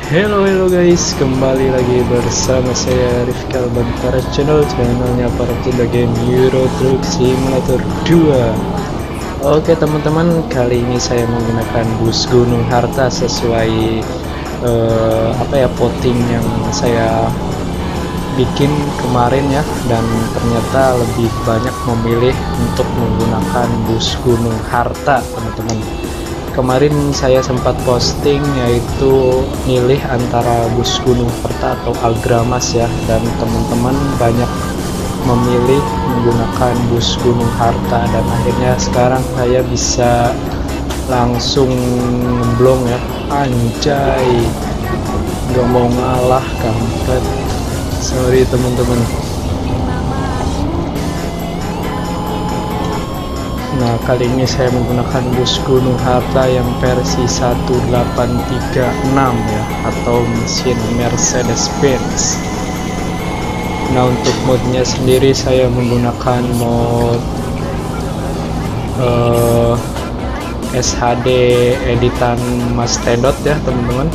Hello guys, kembali lagi bersama saya Rifkal Bantara channelnya para pecinta game Euro Truck Simulator 2. Oke teman-teman, kali ini saya menggunakan bus Gunung Harta sesuai voting yang saya bikin kemarin ya, dan ternyata lebih banyak memilih untuk menggunakan bus Gunung Harta teman-teman. Kemarin saya sempat posting yaitu milih antara bus Gunung Harta atau Agramas ya, dan teman-teman banyak memilih menggunakan bus Gunung Harta, dan akhirnya sekarang saya bisa langsung ngeblong ya, anjay, nggak mau ngalah kampret, sorry teman-teman. Nah, kali ini saya menggunakan bus Gunung Harta yang versi 1836 ya, atau mesin Mercedes-Benz. Nah, untuk modnya sendiri saya menggunakan mod SHD editan Mastedot ya teman-teman,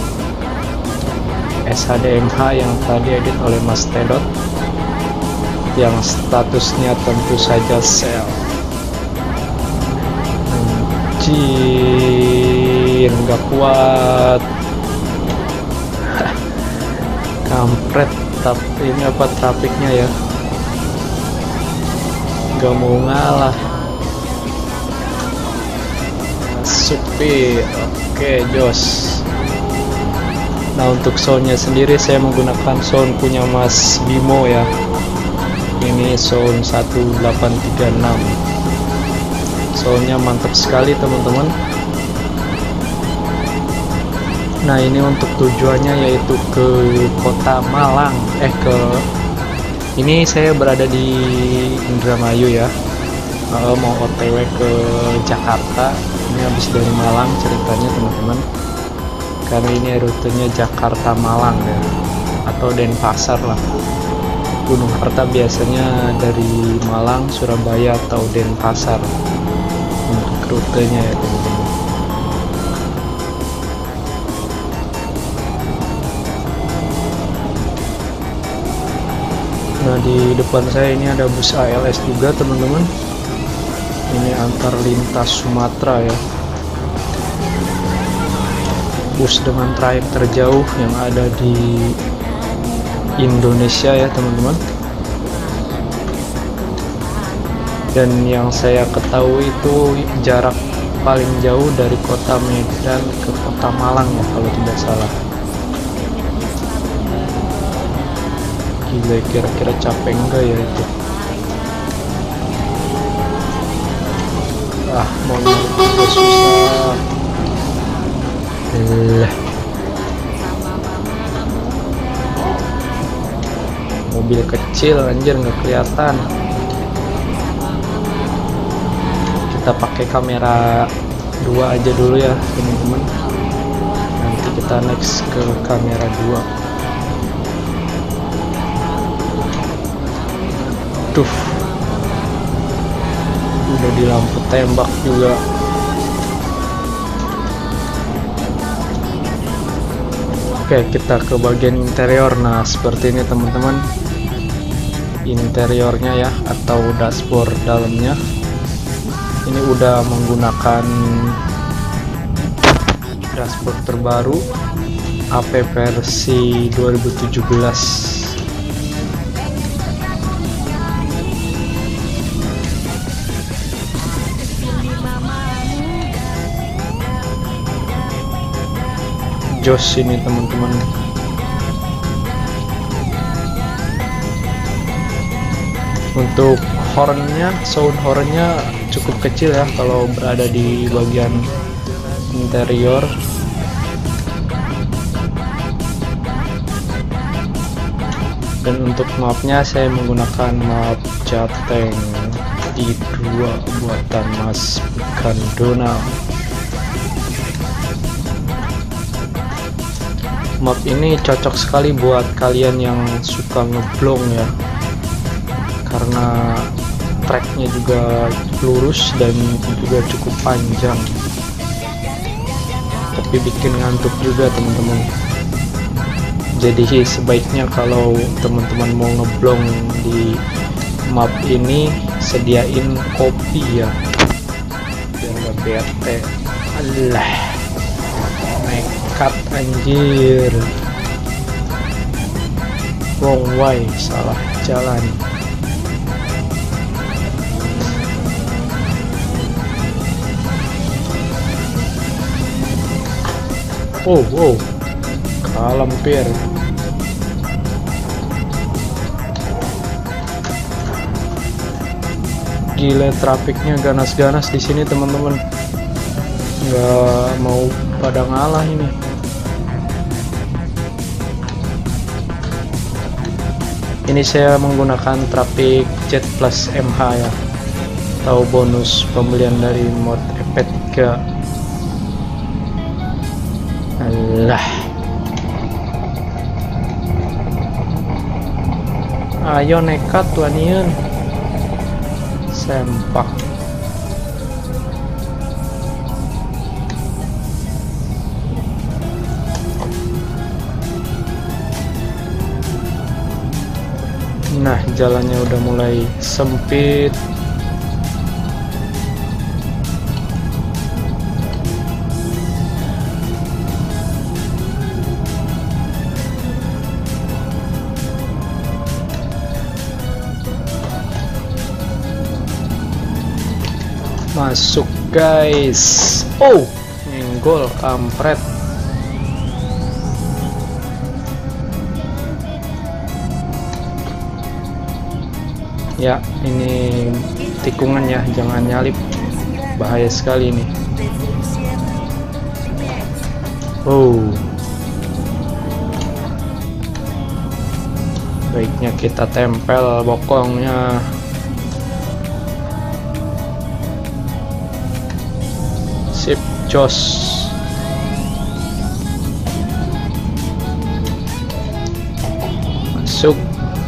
SHD MH yang tadi edit oleh Mastedot, yang statusnya tentu saja sell. Anjir, nggak kuat kampret. Tapi ini apa trafiknya ya, nggak mau ngalah, masuk pi. Oke jos. Nah, untuk soundnya sendiri saya menggunakan sound punya Mas Bimo ya, ini sound 1836. Soalnya mantap sekali teman-teman. Nah, ini untuk tujuannya yaitu ke kota Malang. Ini saya berada di Indramayu ya, mau OTW ke Jakarta. Ini habis dari Malang ceritanya teman-teman, karena ini rutenya Jakarta Malang ya, atau Denpasar lah. Gunung Harta biasanya dari Malang, Surabaya atau Denpasar untuk rutenya ya teman-teman. Nah, di depan saya ini ada bus ALS juga teman-teman, ini antar lintas Sumatera ya, bus dengan trayek terjauh yang ada di Indonesia ya teman-teman. Dan yang saya ketahui itu jarak paling jauh dari kota Medan ke kota Malang ya kalau tidak salah. Gila, kira-kira capek enggak ya itu? Mau nyuruh susah. Mobil kecil anjir, nggak kelihatan. Kita pakai kamera 2 aja dulu ya teman-teman, nanti kita next ke kamera 2. Tuh, udah di lampu tembak juga. Oke, kita ke bagian interior. Nah, seperti ini teman-teman interiornya ya, atau dashboard dalamnya. Ini udah menggunakan dashboard terbaru AP versi 2017. Jos ini teman-teman. Untuk hornnya, sound hornnya cukup kecil ya kalau berada di bagian interior. Dan untuk mapnya saya menggunakan map Jateng I2 buatan Mas Bukan Donald. Map ini cocok sekali buat kalian yang suka ngeblong ya, karena tracknya juga lurus dan juga cukup panjang, tapi bikin ngantuk juga teman-teman. Jadi sebaiknya kalau teman-teman mau ngeblong di map ini, sediain kopi ya, biar nggak bete. Alah, nekat anjir. Wrong way, salah jalan. Wow, kalem pir. Gila, trafiknya ganas-ganas di sini teman-teman. Nggak mau pada ngalah ini. Ini saya menggunakan Traffic Jet Plus MH ya, atau bonus pembelian dari mod EP3. Alah, ayo nekat wanian, sempak. Nah, jalannya udah mulai sempit. Masuk guys. Oh, nyenggol kampret. Ya, ini tikungan ya, jangan nyalip, bahaya sekali ini. Oh, baiknya kita tempel bokongnya. Sip, jos. Masuk.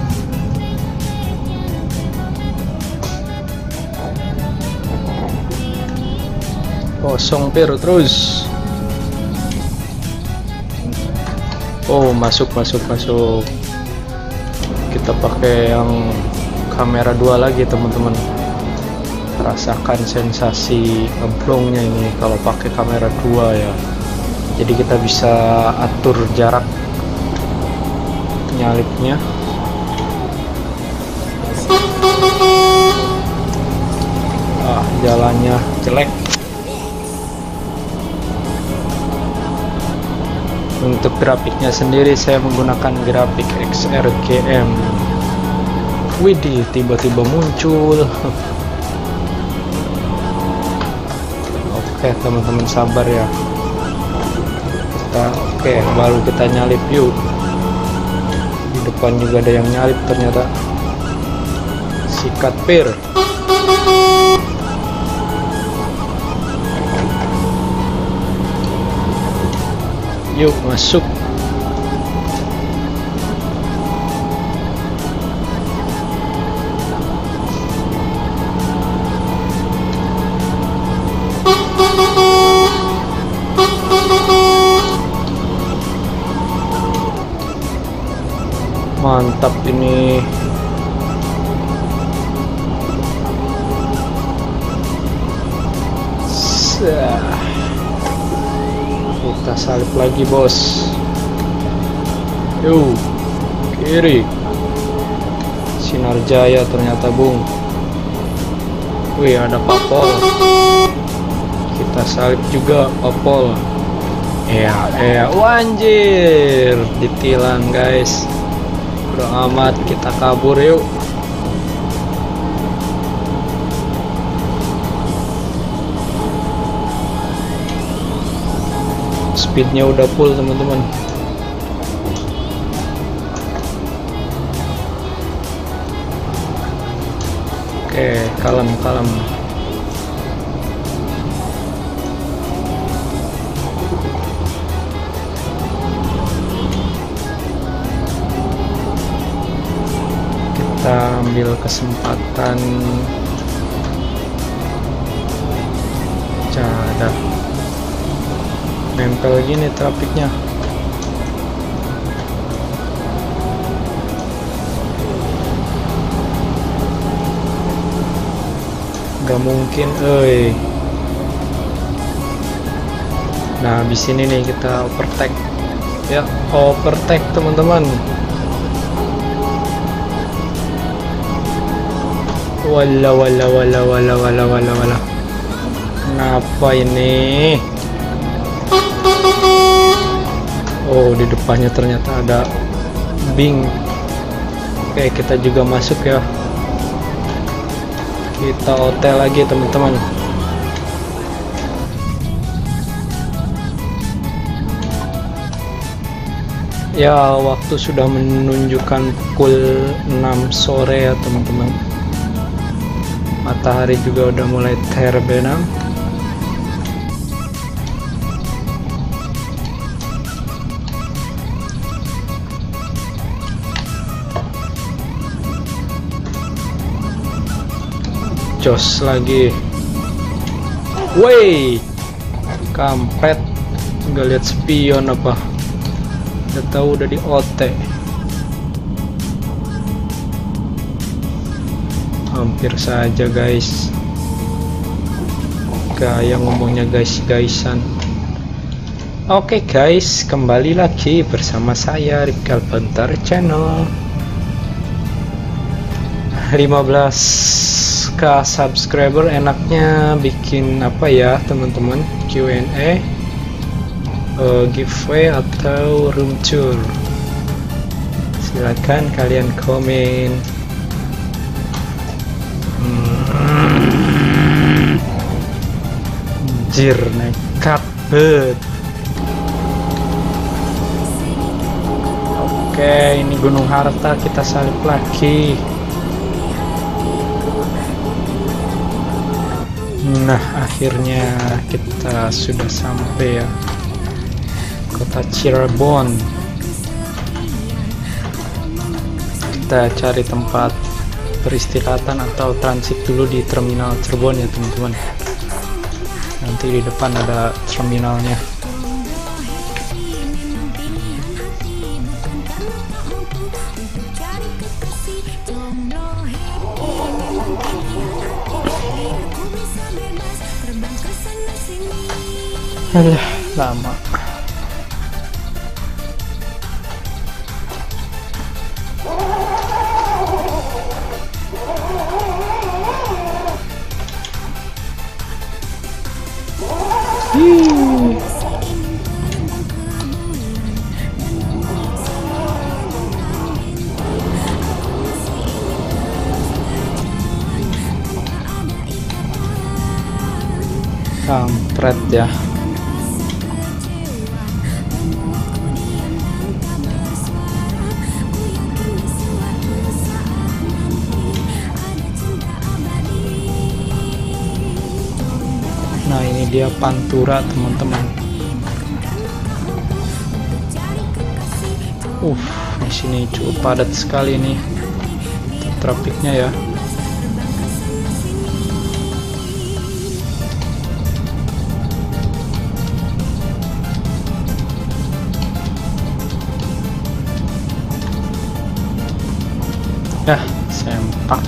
Kosong pir terus. Oh, masuk. Kita pakai yang kamera 2 lagi teman-teman. Rasakan sensasi ngeblongnya ini kalau pakai kamera 2 ya. Jadi kita bisa atur jarak nyalipnya. Jalannya jelek. Untuk grafiknya sendiri saya menggunakan grafik XRGM. Widih, tiba-tiba muncul. Oke teman-teman, sabar ya. Oke, baru kita nyalip yuk. Di depan juga ada yang nyalip ternyata. Sikat pir. Yuk masuk. Mantap ini. Kita salip lagi bos. Yuk, kiri. Sinar Jaya ternyata bung. Wih, ada papol. Kita salip juga papol. Anjir, ditilang guys. Udah amat, kita kabur yuk. Speednya udah full teman-teman. Oke, kalem. Kita ambil kesempatan. Cadat. Nempel gini trafiknya. Nggak mungkin, Nah, di sini nih kita overtake. Ya, overtake teman-teman. Wala. Kenapa ini? Oh, di depannya ternyata ada Bing. Oke, kita juga masuk ya. Kita hotel lagi teman-teman. Ya, waktu sudah menunjukkan pukul 6 sore ya teman-teman. Matahari juga udah mulai terbenam. Jos lagi. Woi, kampret, nggak lihat spion apa? Udah tahu udah di OT. Hampir saja guys. Kayak ngomongnya guys-guysan. Oke guys, kembali lagi bersama saya Rikal Bentar Channel. 15k subscriber, enaknya bikin apa ya teman-teman? Q&A, giveaway atau room tour? Silakan kalian komen. Anjir, nekat bet. Oke, ini Gunung Harta, kita salip lagi. Nah, akhirnya kita sudah sampai ya, kota Cirebon. Kita cari tempat peristirahatan atau transit dulu di terminal Cirebon ya teman-teman. Nanti di depan ada terminalnya. Alah, lama. Kampret ya. Nah, ini dia Pantura teman-teman. Di sini cukup padat sekali nih trafiknya ya. Sempak.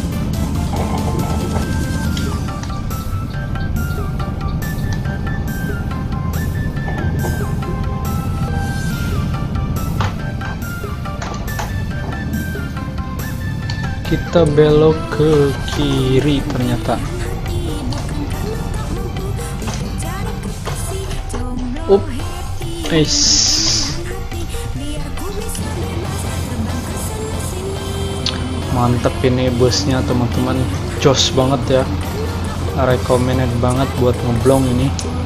Kita belok ke kiri ternyata. Mantep ini busnya teman-teman, jos banget ya, recommended banget buat ngeblong ini.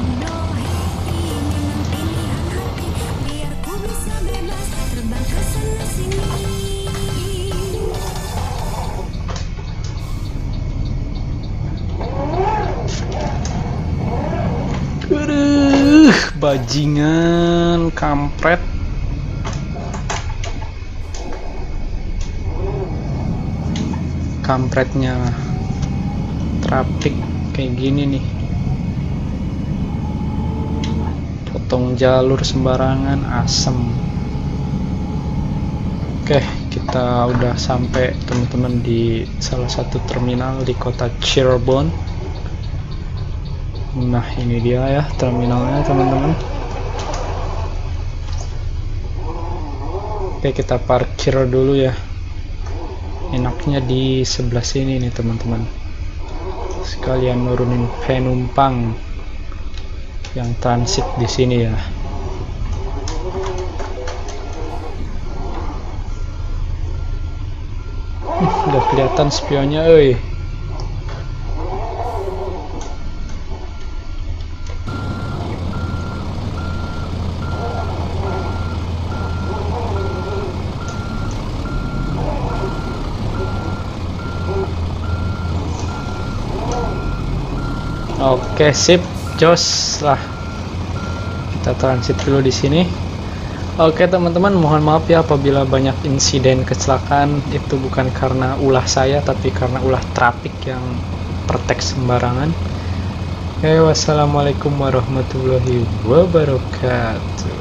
Bajingan, kampret. Kampretnya traffic kayak gini nih, potong jalur sembarangan, asem. Oke, kita udah sampai teman-teman di salah satu terminal di kota Cirebon. Nah, ini dia ya terminalnya teman-teman. Oke, kita parkir dulu ya. Enaknya di sebelah sini nih teman-teman, sekalian nurunin penumpang yang transit di sini ya. Udah kelihatan spionnya, euy. Oke, sip, jos lah. Kita transit dulu di sini. Oke teman-teman, mohon maaf ya apabila banyak insiden kecelakaan. Itu bukan karena ulah saya, tapi karena ulah trafik yang pertek sembarangan. Oke, wassalamualaikum warahmatullahi wabarakatuh.